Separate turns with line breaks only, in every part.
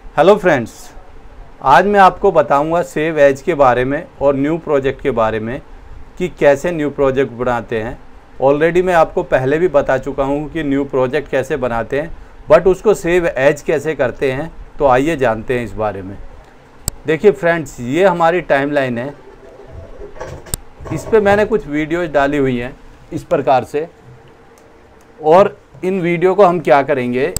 Hello friends, आज मैं आपको बताऊंगा सेव एज के बारे में और न्यू प्रोजेक्ट के बारे में कि कैसे न्यू प्रोजेक्ट बनाते हैं। ऑलरेडी मैं आपको पहले भी बता चुका हूं कि न्यू प्रोजेक्ट कैसे बनाते हैं, बट उसको सेव एज कैसे करते हैं। तो आइए जानते हैं इस बारे में। देखिए फ्रेंड्स, ये हमारी टाइमलाइन है। इस पे मैंने कुछ वीडियोज़ डाली हुई हैं इस प्रकार से, और इन वीडियो को हम क्या करेंगे,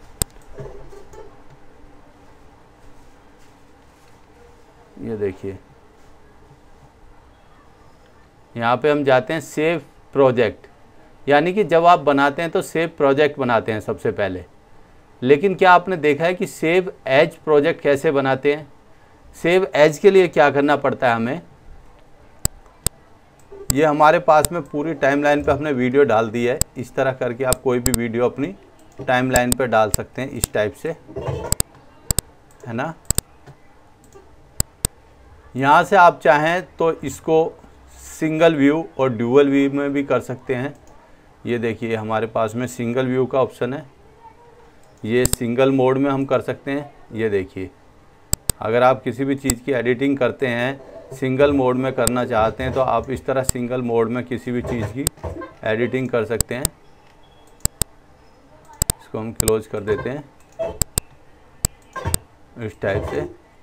ये देखिए यहाँ पे हम जाते हैं सेव प्रोजेक्ट, यानी कि जब आप बनाते हैं तो सेव प्रोजेक्ट बनाते हैं सबसे पहले। लेकिन क्या आपने देखा है कि सेव एज प्रोजेक्ट कैसे बनाते हैं? सेव एज के लिए क्या करना पड़ता है हमें? ये हमारे पास में पूरी टाइमलाइन पे हमने वीडियो डाल दी है। इस तरह करके आप कोई भी वीडियो अपनी टाइमलाइन पे डाल सकते हैं, इस टाइप से, है ना। यहाँ से आप चाहें तो इसको सिंगल व्यू और ड्यूअल व्यू में भी कर सकते हैं। ये देखिए हमारे पास में सिंगल व्यू का ऑप्शन है, ये सिंगल मोड में हम कर सकते हैं। ये देखिए, अगर आप किसी भी चीज़ की एडिटिंग करते हैं, सिंगल मोड में करना चाहते हैं, तो आप इस तरह सिंगल मोड में किसी भी चीज़ की एडिटिंग कर सकते हैं। इसको हम क्लोज कर देते हैं इस टाइप से।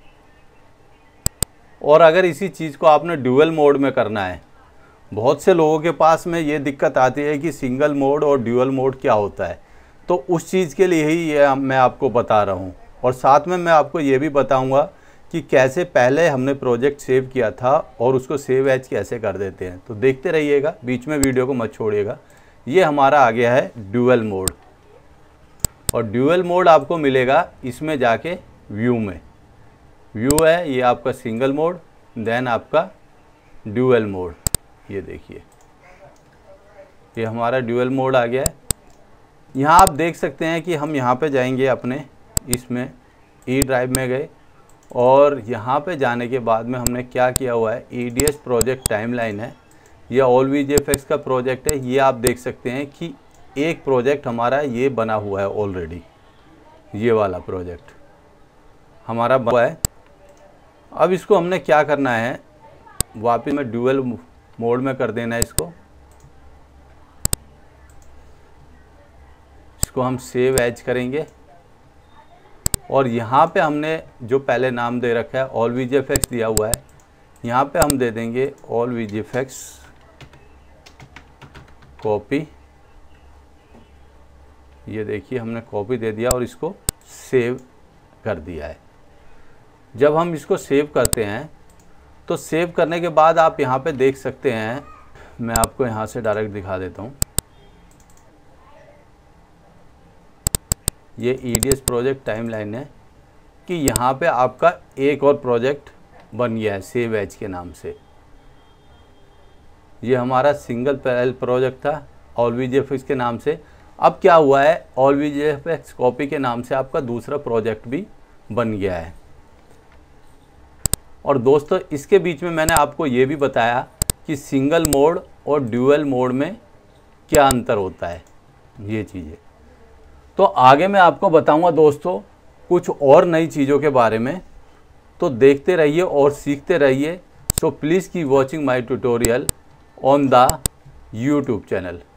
और अगर इसी चीज़ को आपने ड्यूअल मोड में करना है, बहुत से लोगों के पास में ये दिक्कत आती है कि सिंगल मोड और ड्यूअल मोड क्या होता है, तो उस चीज़ के लिए ही ये मैं आपको बता रहा हूँ। और साथ में मैं आपको ये भी बताऊँगा कि कैसे पहले हमने प्रोजेक्ट सेव किया था और उसको सेव एज कैसे कर देते हैं। तो देखते रहिएगा, बीच में वीडियो को मत छोड़िएगा। ये हमारा आ गया है ड्यूअल मोड, और ड्यूअल मोड आपको मिलेगा इसमें जाके व्यू में। व्यू है ये आपका सिंगल मोड, देन आपका ड्यूअल मोड। ये देखिए ये हमारा ड्यूअल मोड आ गया है। यहाँ आप देख सकते हैं कि हम यहाँ पे जाएंगे, अपने इसमें ई ड्राइव में गए, और यहाँ पे जाने के बाद में हमने क्या किया हुआ है, EDS प्रोजेक्ट टाइमलाइन है, ये ऑल VFX का प्रोजेक्ट है। ये आप देख सकते हैं कि एक प्रोजेक्ट हमारा ये बना हुआ है ऑलरेडी, ये वाला प्रोजेक्ट हमारा बना हुआ है। अब इसको हमने क्या करना है, वापस में ड्यूअल मोड में कर देना है इसको हम सेव एज करेंगे। और यहाँ पे हमने जो पहले नाम दे रखा है ऑल VFX दिया हुआ है, यहाँ पे हम दे देंगे ऑल VFX कॉपी। ये देखिए हमने कॉपी दे दिया और इसको सेव कर दिया है। जब हम इसको सेव करते हैं तो सेव करने के बाद आप यहाँ पे देख सकते हैं, मैं आपको यहाँ से डायरेक्ट दिखा देता हूँ। ये EDS प्रोजेक्ट टाइमलाइन है कि यहाँ पे आपका एक और प्रोजेक्ट बन गया है सेव एज के नाम से। ये हमारा सिंगल पैरेलल प्रोजेक्ट था ऑल VFX के नाम से। अब क्या हुआ है, ऑल VFX कॉपी के नाम से आपका दूसरा प्रोजेक्ट भी बन गया है। और दोस्तों, इसके बीच में मैंने आपको ये भी बताया कि सिंगल मोड और ड्यूअल मोड में क्या अंतर होता है, ये चीज़ें। तो आगे मैं आपको बताऊंगा दोस्तों कुछ और नई चीज़ों के बारे में। तो देखते रहिए और सीखते रहिए। So please keep watching my tutorial on the YouTube channel.